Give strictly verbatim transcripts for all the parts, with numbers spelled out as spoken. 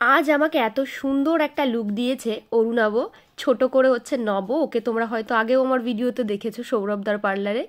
আজ আমাকে এত সুন্দর একটা লুক দিয়েছে অরুণাব, ছোট করে হচ্ছে নব। ওকে তোমরা হয়তো আগেও আমার ভিডিওতে দেখেছো সৌরভদার পার্লারে।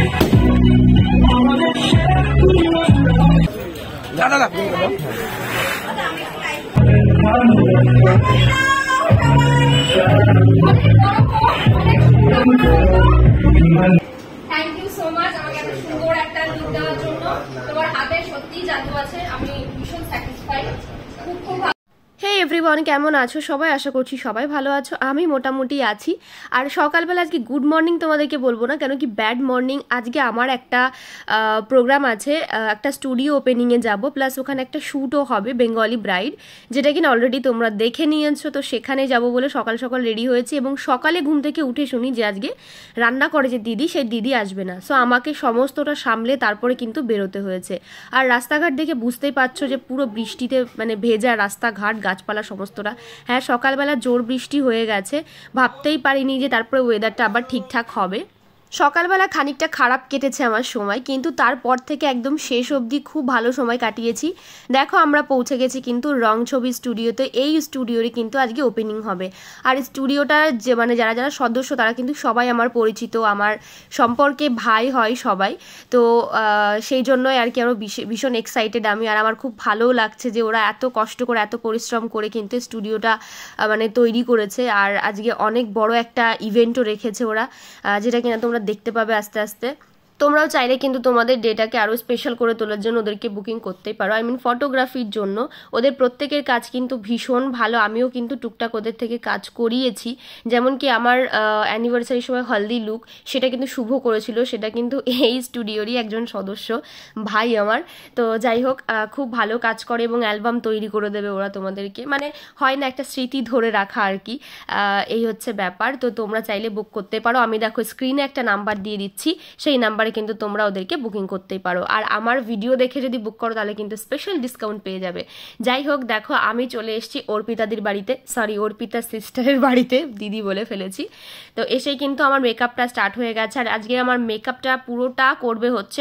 থ্যাংক ইউ সো মাচ আমাকে এত সুন্দর একটা লুক দেওয়ার জন্য। তোমার হাতে সত্যি জাদু আছে, আমি ভীষণ স্যাটিসফাইড। খুব খুব হে এভরিওয়ান, কেমন আছো সবাই? আশা করছি সবাই ভালো আছো। আমি মোটামুটি আছি। আর সকালবেলা আজকে গুড মর্নিং তোমাদেরকে বলবো না, কেন কি ব্যাড মর্নিং। আজকে আমার একটা প্রোগ্রাম আছে, একটা স্টুডিও ওপেনিংয়ে যাব, প্লাস ওখানে একটা শ্যুটও হবে, বেঙ্গলি ব্রাইড, যেটা কিনা অলরেডি তোমরা দেখে নিয়েছো। তো সেখানে যাব বলে সকাল সকাল রেডি হয়েছি, এবং সকালে ঘুম থেকে উঠে শুনি যে আজকে রান্না করে যে দিদি, সেই দিদি আসবে না। সো আমাকে সমস্তটা সামলে তারপরে কিন্তু বেরোতে হয়েছে। আর রাস্তাঘাট দেখে বুঝতেই পারছো যে পুরো বৃষ্টিতে মানে ভেজা রাস্তাঘাট, গাছপালা সমস্তটা। হ্যাঁ, সকালবেলা জোর বৃষ্টি হয়ে গেছে, ভাবতেই পারিনি যে তারপরে ওয়েদারটা আবার ঠিকঠাক হবে। সকালবেলা খানিকটা খারাপ কেটেছে আমার সময়, কিন্তু তারপর থেকে একদম শেষ অবধি খুব ভালো সময় কাটিয়েছি। দেখো আমরা পৌঁছে গেছি কিন্তু রং ছবি স্টুডিওতে। এই স্টুডিওরই কিন্তু আজকে ওপেনিং হবে। আর স্টুডিওটার যে মানে যারা যারা সদস্য তারা কিন্তু সবাই আমার পরিচিত, আমার সম্পর্কে ভাই হয় সবাই। তো সেই জন্যই আর কি আরও ভীষণ এক্সাইটেড আমি। আর আমার খুব ভালোও লাগছে যে ওরা এত কষ্ট করে এত পরিশ্রম করে কিন্তু স্টুডিওটা মানে তৈরি করেছে। আর আজকে অনেক বড় একটা ইভেন্টও রেখেছে ওরা, যেটা কিনা তোমরা দেখতে পাবে আস্তে আস্তে। তোমরাও চাইলে কিন্তু তোমাদের ডেটাকে আরও স্পেশাল করে তোলার জন্য ওদেরকে বুকিং করতেই পারো। আই মিন ফটোগ্রাফির জন্য ওদের প্রত্যেকের কাজ কিন্তু ভীষণ ভালো। আমিও কিন্তু টুকটাক ওদের থেকে কাজ করিয়েছি। যেমন কি আমার অ্যানিভার্সারির সময় হলদি লুক, সেটা কিন্তু শুভ করেছিল, সেটা কিন্তু এই স্টুডিওরই একজন সদস্য, ভাই আমার। তো যাই হোক, খুব ভালো কাজ করে এবং অ্যালবাম তৈরি করে দেবে ওরা তোমাদেরকে। মানে হয় না, একটা স্মৃতি ধরে রাখা আর কি, এই হচ্ছে ব্যাপার। তো তোমরা চাইলে বুক করতে পারো। আমি দেখো স্ক্রিনে একটা নাম্বার দিয়ে দিচ্ছি, সেই নাম্বার কিন্তু তোমরা ওদেরকে বুকিং করতেই পারো। আর আমার ভিডিও দেখে যদি বুক করো তাহলে কিন্তু স্পেশাল ডিসকাউন্ট পেয়ে যাবে। যাই হোক, দেখো আমি চলে এসেছি অর্পিতাদির বাড়িতে, সরি অর্পিতার সিস্টারের বাড়িতে, দিদি বলে ফেলেছি। তো এসেই কিন্তু আমার মেকআপটা স্টার্ট হয়ে গেছে। আর আজকে আমার মেকআপটা পুরোটা করবে হচ্ছে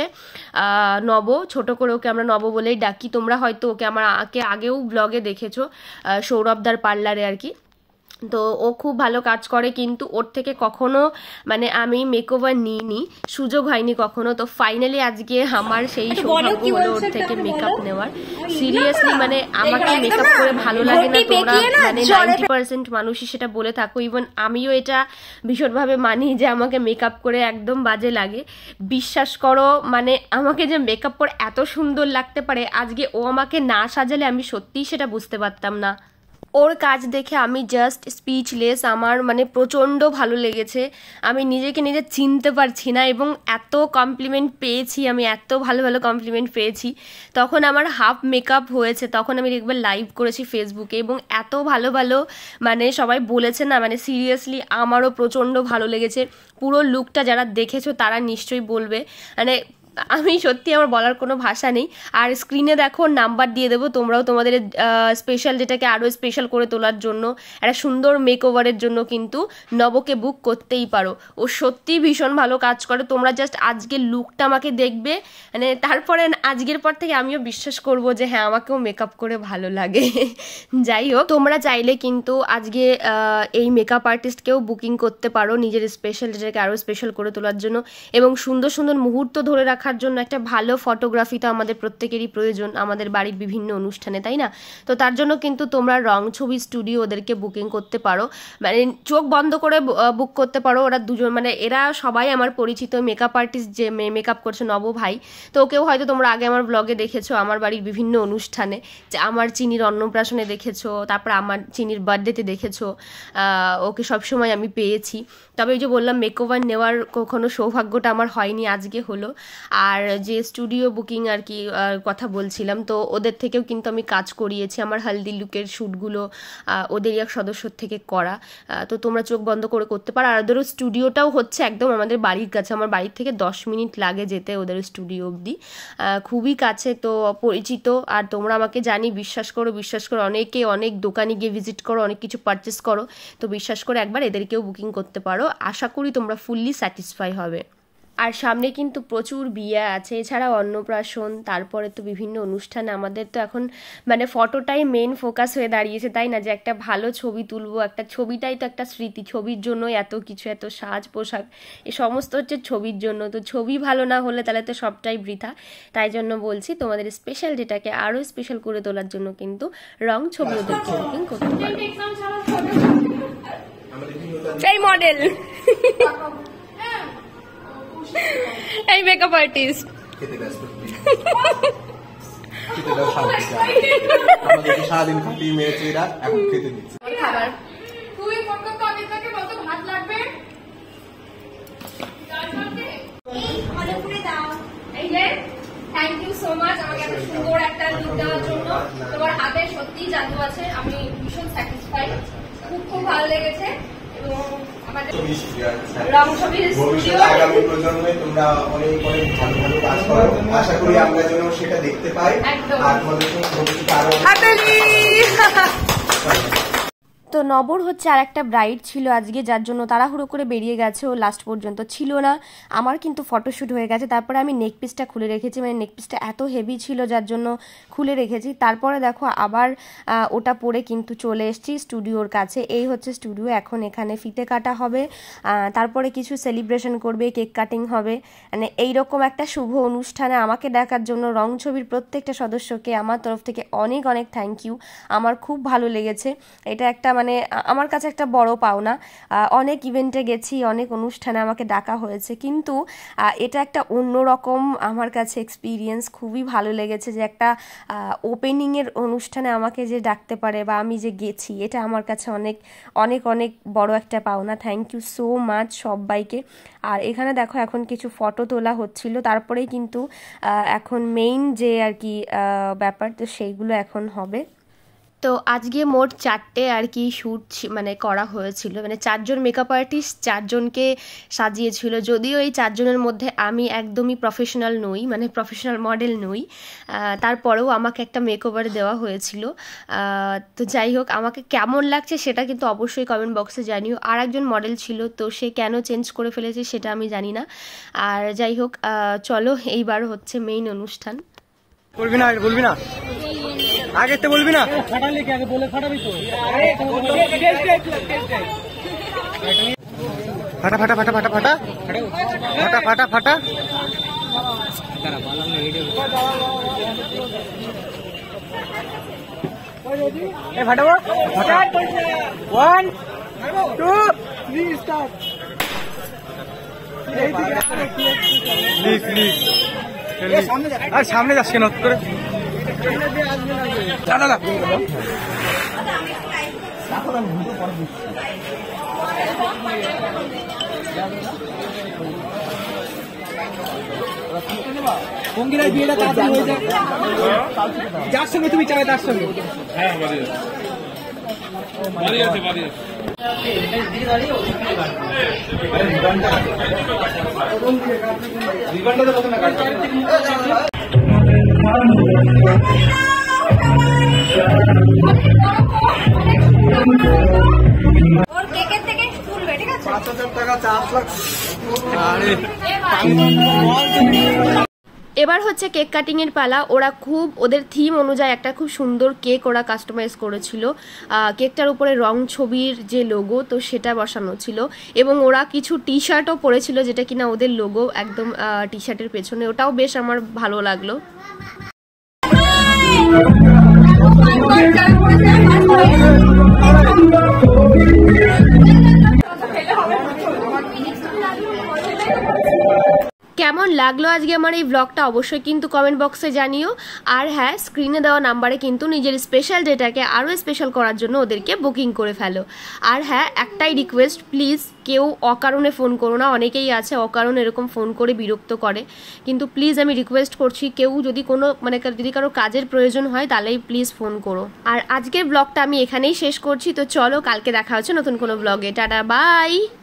নব, ছোট করে ওকে আমরা নব বলেই ডাকি। তোমরা হয়তো ওকে আমার আগে আগেও ব্লগে দেখেছো, সৌরভদার পার্লারে আর কি। তো ও খুব ভালো কাজ করে, কিন্তু ওর থেকে কখনো মানে আমি মেকওভার নিইনি, সুযোগ হয়নি কখনো। তো ফাইনালি আজকে আমার সেই সৌভাগ্য হলো ওর থেকে মেকআপ নেওয়ার। সিরিয়াসলি মানে আমাকে মেকআপ করে ভালো লাগে না, তোমরা মানে নাইনটি পার্সেন্ট মানুষই সেটা বলে থাকো, ইভেন আমিও এটা ভীষণভাবে মানি যে আমাকে মেকআপ করে একদম বাজে লাগে। বিশ্বাস করো, মানে আমাকে যে মেকআপ করে এত সুন্দর লাগতে পারে, আজকে ও আমাকে না সাজালে আমি সত্যিই সেটা বুঝতে পারতাম না। ওর কাজ দেখে আমি জাস্ট স্পিচলেস। আমার মানে প্রচণ্ড ভালো লেগেছে, আমি নিজেকে নিজে চিনতে পারছি না। এবং এত কমপ্লিমেন্ট পেয়েছি আমি, এত ভালো ভালো কমপ্লিমেন্ট পেয়েছি। তখন আমার হাফ মেকআপ হয়েছে, তখন আমি একবার লাইভ করেছি ফেসবুকে, এবং এত ভালো ভালো মানে সবাই বলেছে না, মানে সিরিয়াসলি আমারও প্রচণ্ড ভালো লেগেছে। পুরো লুকটা যারা দেখেছো তারা নিশ্চয়ই বলবে, মানে আমি সত্যি আমার বলার কোনো ভাষা নেই। আর স্ক্রিনে দেখো নাম্বার দিয়ে দেবো, তোমরাও তোমাদের স্পেশাল যেটাকে আরও স্পেশাল করে তোলার জন্য, একটা সুন্দর মেকওভারের জন্য কিন্তু নবকে বুক করতেই পারো। ও সত্যিই ভীষণ ভালো কাজ করে। তোমরা জাস্ট আজকের লুকটা আমাকে দেখবে, মানে তারপরে আজকের পর থেকে আমিও বিশ্বাস করব যে হ্যাঁ আমাকেও মেকআপ করে ভালো লাগে। যাই হোক, তোমরা চাইলে কিন্তু আজকে এই মেকআপ আর্টিস্টকেও বুকিং করতে পারো নিজের স্পেশাল যেটাকে আরও স্পেশাল করে তোলার জন্য, এবং সুন্দর সুন্দর মুহূর্ত ধরে রাখা রাখার জন্য। একটা ভালো ফটোগ্রাফি তো আমাদের প্রত্যেকেরই প্রয়োজন আমাদের বাড়ির বিভিন্ন অনুষ্ঠানে, তাই না? তো তার জন্য কিন্তু তোমরা রং ছবি স্টুডিও ওদেরকে বুকিং করতে পারো, মানে চোখ বন্ধ করে বুক করতে পারো। ওরা দুজন মানে এরা সবাই আমার পরিচিত মেকআপ আর্টিস্ট, যে মেকআপ করছে নব ভাই। তো ওকেও হয়তো তোমরা আগে আমার ব্লগে দেখেছো, আমার বাড়ির বিভিন্ন অনুষ্ঠানে, যে আমার চিনির অন্নপ্রাশনে দেখেছো, তারপর আমার চিনির বার্থডেতে দেখেছো। ওকে সবসময় আমি পেয়েছি। তবে ওই যে বললাম মেকওভার নেওয়ার কখনো সৌভাগ্যটা আমার হয়নি, আজকে হলো। আর যে স্টুডিও বুকিং আর কি কথা বলছিলাম, তো ওদের থেকেও কিন্তু আমি কাজ করিয়েছি। আমার হলদি লুকের শ্যুটগুলো ওদেরই এক সদস্যর থেকে করা। তো তোমরা চোখ বন্ধ করে করতে পারো। আর ওদেরও স্টুডিওটাও হচ্ছে একদম আমাদের বাড়ির কাছে, আমার বাড়ির থেকে দশ মিনিট লাগে যেতে ওদের স্টুডিও অবধি, খুবই কাছে। তো পরিচিত। আর তোমরা আমাকে জানি, বিশ্বাস করো বিশ্বাস করো অনেকে অনেক দোকানে গিয়ে ভিজিট করো, অনেক কিছু পারচেস করো। তো বিশ্বাস করে একবার এদেরকেও বুকিং করতে পারো, আশা করি তোমরা ফুললি স্যাটিসফাই হবে। আর সামনে কিন্তু প্রচুর বিয়ে আছে, এছাড়াও অন্নপ্রাশন, তারপরে তো বিভিন্ন অনুষ্ঠান। আমাদের তো এখন মানে ফটোটাই মেন ফোকাস হয়ে দাঁড়িয়েছে, তাই না? যে একটা ভালো ছবি তুলবো, একটা ছবিটাই তো একটা স্মৃতি, ছবির জন্য এত কিছু, এত সাজ পোশাক, এ সমস্ত হচ্ছে ছবির জন্য। তো ছবি ভালো না হলে তাহলে তো সবটাই বৃথা। তাই জন্য বলছি তোমাদের স্পেশাল ডেটাকে আরও স্পেশাল করে তোলার জন্য কিন্তু রং ছবি ওদেরকে বুকিং করতে পারো। এই মডেল, এই মেকআপ আর্টিস্ট, সারাদিন খাটি মেয়ে চেয়েরা এখন খেতে দিচ্ছে খাবার। থ্যাংক ইউ সো মাচ আমাকে এত সুন্দর একটা লুক দেওয়ার জন্য। তোমার হাতে সত্যি জাদু আছে, আমি ভীষণ স্যাটিসফাইড, খুব খুব ভালো লেগেছে। এবং আমাদের রং ছবির স্টুডিও আগামী প্রজন্মে তোমরা অনেক অনেক ভালো ভালো কাজ করো, আশা করি আমরা যেন সেটা দেখতে পাই। আর তোমাদের সঙ্গে ভবিষ্যতে আরো তো নবর হচ্ছে আর একটা ব্রাইড ছিল আজকে, যার জন্য তাড়াহুড়ো করে বেরিয়ে গেছে, ও লাস্ট পর্যন্ত ছিল না। আমার কিন্তু ফটোশ্যুট হয়ে গেছে, তারপরে আমি নেক পিসটা খুলে রেখেছি, মানে নেক পিসটা এত হেভি ছিল যার জন্য খুলে রেখেছি। তারপরে দেখো আবার ওটা পরে কিন্তু চলে এসেছি স্টুডিওর কাছে। এই হচ্ছে স্টুডিও, এখন এখানে ফিতে কাটা হবে, তারপরে কিছু সেলিব্রেশন করবে, কেক কাটিং হবে। মানে এইরকম একটা শুভ অনুষ্ঠানে আমাকে দেখার জন্য রং ছবির প্রত্যেকটা সদস্যকে আমার তরফ থেকে অনেক অনেক থ্যাংক ইউ। আমার খুব ভালো লেগেছে, এটা একটা মানে আমার কাছে একটা বড় পাওনা। অনেক ইভেন্টে গেছি, অনেক অনুষ্ঠানে আমাকে ডাকা হয়েছে, কিন্তু এটা একটা অন্যরকম আমার কাছে এক্সপিরিয়েন্স। খুবই ভালো লেগেছে যে একটা ওপেনিংয়ের অনুষ্ঠানে আমাকে যে ডাকতে পারে বা আমি যে গেছি, এটা আমার কাছে অনেক অনেক অনেক বড় একটা পাওনা। থ্যাংক ইউ সো মাচ সবাইকে। আর এখানে দেখো এখন কিছু ফটো তোলা হচ্ছিল, তারপরেই কিন্তু এখন মেইন যে আর কি ব্যাপার, তো সেইগুলো এখন হবে। তো আজকে মোট চারটে আর কি শ্যুট মানে করা হয়েছিল, মানে চারজন মেকআপ আর্টিস্ট চারজনকে সাজিয়েছিল। যদিও এই চারজনের মধ্যে আমি একদমই প্রফেশনাল নই, মানে প্রফেশনাল মডেল নই, তারপরেও আমাকে একটা মেকওভার দেওয়া হয়েছিল। তো যাই হোক, আমাকে কেমন লাগছে সেটা কিন্তু অবশ্যই কমেন্ট বক্সে জানিও। আর একজন মডেল ছিল, তো সে কেন চেঞ্জ করে ফেলেছে সেটা আমি জানি না। আর যাই হোক, চলো এইবার হচ্ছে মেইন অনুষ্ঠান। বলবি না, বলবি না, আগে তো বলবি না, ফাটালে কি আগে বলে ফাটাবি তো। ফাটা ফাটা ফাটা ফাটা ফাটা ফাটা ফাটা ফাটা এ ফাটাবো ফাটা। One two three start. Please please আর সামনে যাচ্ছে না করে দাদা দাদা। অঙ্গিরার বিয়েটা তাড়াতাড়ি হয়ে যায়, যার সঙ্গে তুমি চাই তার সঙ্গে। হ্যাঁ বাড়ি আছে, বাড়ি আছে। ওর কেকের থেকে তুলবে, ঠিক আছে? পাঁচ হাজার টাকা চার লাখ। এবার হচ্ছে কেক কাটিং এর পালা। ওরা খুব ওদের থিম অনুযায়ী একটা খুব সুন্দর কেক ওরা কাস্টমাইজ করেছিল। কেকটার উপরে রং ছবির যে লোগো, তো সেটা বসানো ছিল, এবং ওরা কিছু টি শার্টও পরেছিল যেটা কিনা ওদের লোগো একদম টি শার্টের পেছনে। ওটাও বেশ আমার ভালো লাগলো। কেমন লাগলো আজকে আমার এই ব্লগটা অবশ্যই কিন্তু কমেন্ট বক্সে জানিও। আর হ্যাঁ, স্ক্রিনে দেওয়া নাম্বারে কিন্তু নিজের স্পেশাল ডেটাকে আরও স্পেশাল করার জন্য ওদেরকে বুকিং করে ফেলো। আর হ্যাঁ, একটাই রিকোয়েস্ট, প্লিজ কেউ অকারণে ফোন করো না। অনেকেই আছে অকারণে এরকম ফোন করে বিরক্ত করে, কিন্তু প্লিজ আমি রিকোয়েস্ট করছি, কেউ যদি কোনো মানে যদি কারো কাজের প্রয়োজন হয় তাহলেই প্লিজ ফোন করো। আর আজকের ব্লগটা আমি এখানেই শেষ করছি। তো চলো, কালকে দেখা হচ্ছে নতুন কোনো ব্লগে। Tata, by.